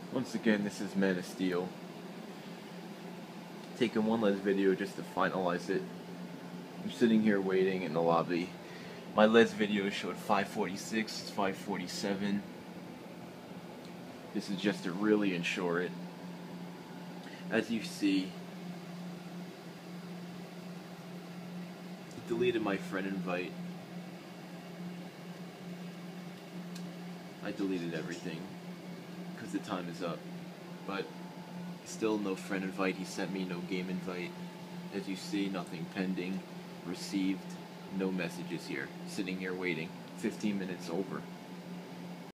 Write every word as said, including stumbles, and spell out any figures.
Once again, this is Man of Steel. Taking one last video just to finalize it. I'm sitting here waiting in the lobby. My last video showed five forty-six, it's five forty-seven. This is just to really ensure it. As you see, it deleted my friend invite. I deleted everything because the time is up, but still no friend invite. He sent me no game invite. As you see, nothing pending, received, no messages here. Sitting here waiting. fifteen minutes over.